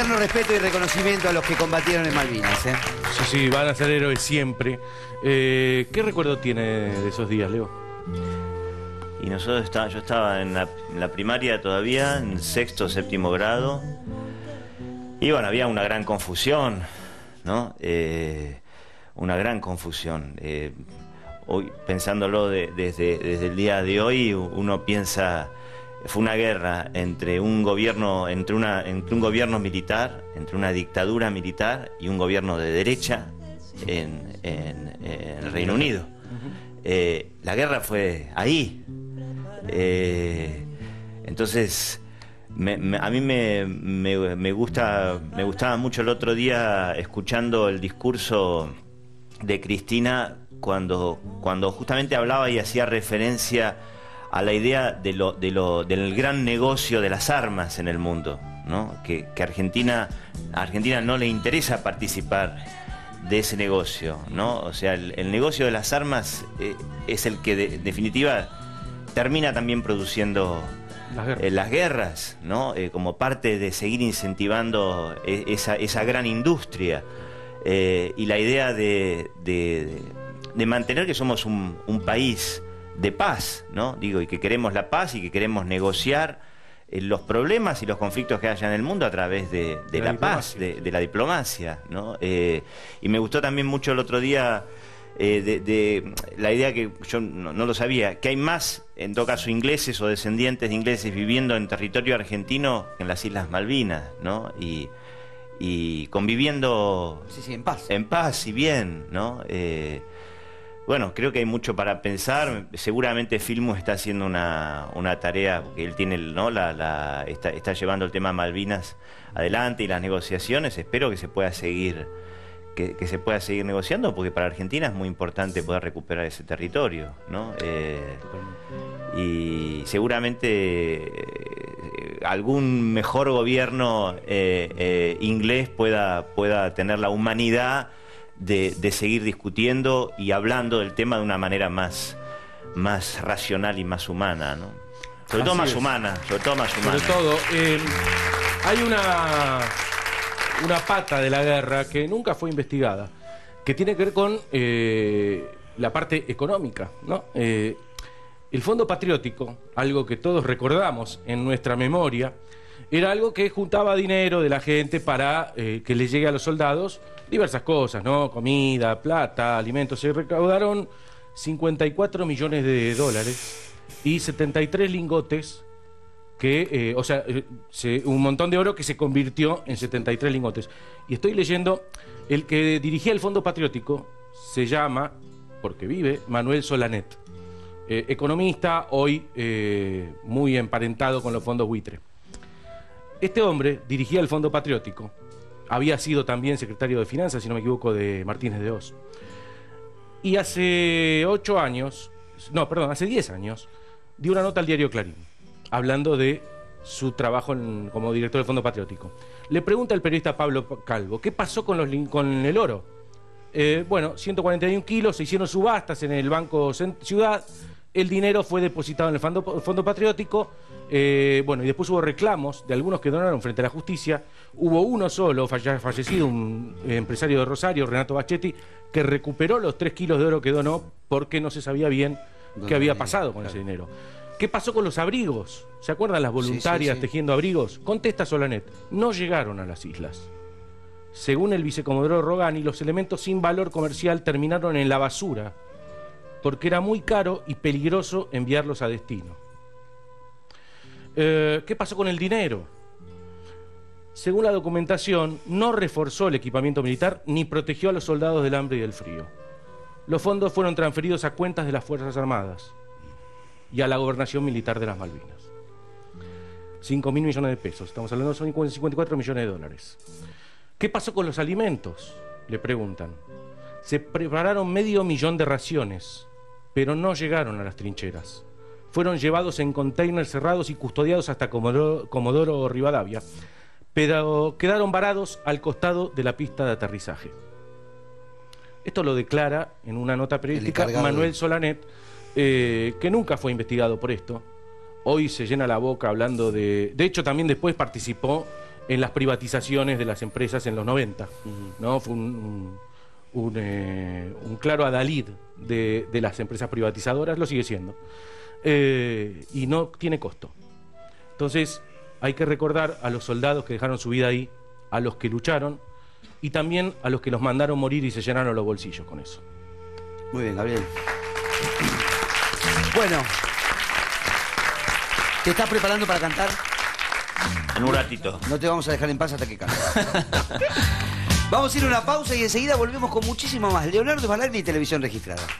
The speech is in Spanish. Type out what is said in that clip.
eterno respeto y reconocimiento a los que combatieron en Malvinas, ¿eh? Sí, sí, van a ser héroes siempre. ¿Qué recuerdo tiene de esos días, Leo? Y yo estaba en la primaria todavía, en sexto o séptimo grado. Y bueno, había una gran confusión, ¿no? Una gran confusión. Hoy, pensándolo desde el día de hoy, uno piensa... Fue una guerra entre un gobierno militar, entre una dictadura militar y un gobierno de derecha en el Reino Unido. La guerra fue ahí. Entonces, a mí me gustaba mucho el otro día escuchando el discurso de Cristina cuando justamente hablaba y hacía referencia a la idea del gran negocio de las armas en el mundo, ¿no? Que a Argentina no le interesa participar de ese negocio, ¿no? O sea, el negocio de las armas es el que de definitiva termina también produciendo las guerras, ¿no? Como parte de seguir incentivando esa gran industria, y la idea de mantener que somos un país de paz, ¿no? Digo, y que queremos la paz y que queremos negociar los problemas y los conflictos que haya en el mundo a través de la paz, de la diplomacia, ¿no? Y me gustó también mucho el otro día de la idea que yo no lo sabía, que hay más, en todo caso, ingleses o descendientes de ingleses viviendo en territorio argentino que en las Islas Malvinas, ¿no? Y conviviendo en paz y bien, ¿no? Bueno, creo que hay mucho para pensar. Seguramente Filmus está haciendo una tarea, porque él tiene, ¿no? está llevando el tema Malvinas adelante y las negociaciones. Espero que se pueda seguir, que se pueda seguir negociando, porque para Argentina es muy importante poder recuperar ese territorio, ¿no? Y seguramente algún mejor gobierno inglés pueda tener la humanidad de seguir discutiendo y hablando del tema de una manera más racional y más humana, ¿no? Sobre todo más humana. Sobre todo, hay una pata de la guerra que nunca fue investigada, que tiene que ver con la parte económica, ¿no? El Fondo Patriótico, algo que todos recordamos en nuestra memoria, era algo que juntaba dinero de la gente para que les llegue a los soldados diversas cosas, ¿no? Comida, plata, alimentos. Se recaudaron 54 millones de dólares y 73 lingotes, que, un montón de oro que se convirtió en 73 lingotes. Y estoy leyendo, el que dirigía el Fondo Patriótico se llama, porque vive, Manuel Solanet, economista, hoy muy emparentado con los fondos buitre. Este hombre dirigía el Fondo Patriótico. Había sido también secretario de Finanzas, si no me equivoco, de Martínez de Hoz. Y hace 10 años, dio una nota al diario Clarín, hablando de su trabajo como director del Fondo Patriótico. Le pregunta el periodista Pablo Calvo, ¿qué pasó con el oro? 141 kilos, se hicieron subastas en el Banco Ciudad, el dinero fue depositado en el Fondo Patriótico. Y después hubo reclamos de algunos que donaron frente a la justicia. Hubo uno solo, fallecido, un empresario de Rosario, Renato Bachetti, que recuperó los 3 kilos de oro que donó porque no se sabía bien qué había pasado con ese dinero. ¿Qué pasó con los abrigos? ¿Se acuerdan las voluntarias tejiendo abrigos? Contesta Solanet, no llegaron a las islas. Según el vicecomodoro Rogani, los elementos sin valor comercial terminaron en la basura porque era muy caro y peligroso enviarlos a destino. ¿Qué pasó con el dinero? Según la documentación, no reforzó el equipamiento militar ni protegió a los soldados del hambre y del frío. Los fondos fueron transferidos a cuentas de las Fuerzas Armadas y a la Gobernación Militar de las Malvinas. 5.000 millones de pesos, estamos hablando de 54 millones de dólares. ¿Qué pasó con los alimentos? Le preguntan. Se prepararon 500.000 de raciones, pero no llegaron a las trincheras. Fueron llevados en containers cerrados y custodiados hasta Comodoro Rivadavia, pero quedaron varados al costado de la pista de aterrizaje. Esto lo declara en una nota periodística Manuel Solanet, que nunca fue investigado por esto. Hoy se llena la boca hablando de... De hecho, también después participó en las privatizaciones de las empresas en los 90. ¿No? Fue un claro adalid de las empresas privatizadoras, lo sigue siendo. Y no tiene costo. Entonces hay que recordar a los soldados que dejaron su vida ahí, a los que lucharon y también a los que los mandaron morir y se llenaron los bolsillos con eso. Muy bien, Gabriel. Bueno, ¿te estás preparando para cantar? En un ratito. No te vamos a dejar en paz hasta que cantes. Vamos a ir a una pausa y enseguida volvemos con muchísimo más. Leonardo Sbaragli y Televisión Registrada.